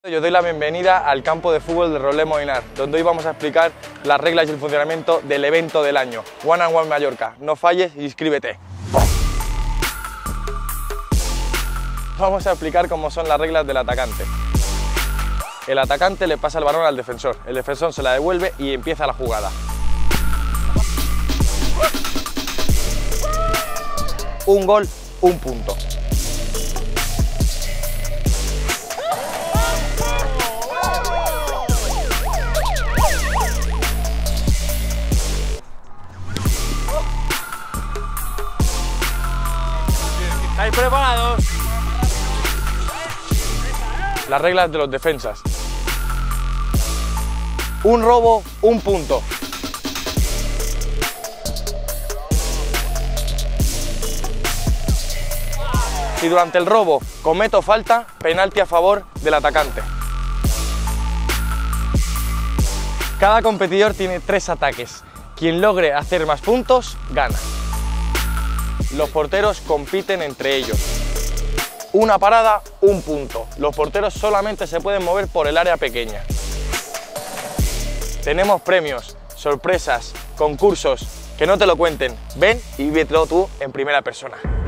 Yo doy la bienvenida al campo de fútbol de Rolet Molinar, donde hoy vamos a explicar las reglas y el funcionamiento del evento del año, One and One Mallorca. No falles y inscríbete. Vamos a explicar cómo son las reglas del atacante. El atacante le pasa el balón al defensor, el defensor se la devuelve y empieza la jugada. Un gol, un punto. ¿Estáis preparados? Las reglas de los defensas. Un robo, un punto. Si durante el robo cometo falta, penalti a favor del atacante. Cada competidor tiene 3 ataques. Quien logre hacer más puntos, gana. Los porteros compiten entre ellos. Una parada, un punto. Los porteros solamente se pueden mover por el área pequeña. Tenemos premios, sorpresas, concursos, que no te lo cuenten. Ven y vívetelo tú en primera persona.